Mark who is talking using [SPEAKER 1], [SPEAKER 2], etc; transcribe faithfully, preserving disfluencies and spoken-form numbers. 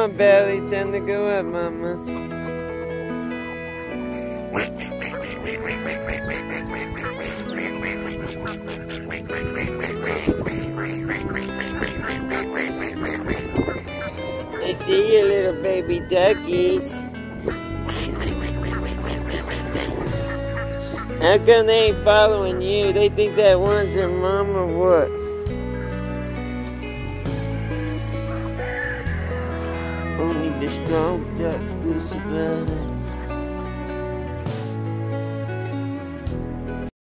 [SPEAKER 1] on, Belly. Time to go up, Mama. I see you, little baby duckies. How come they ain't following you? They think that one's their mom or what? Only the strong ducks will survive.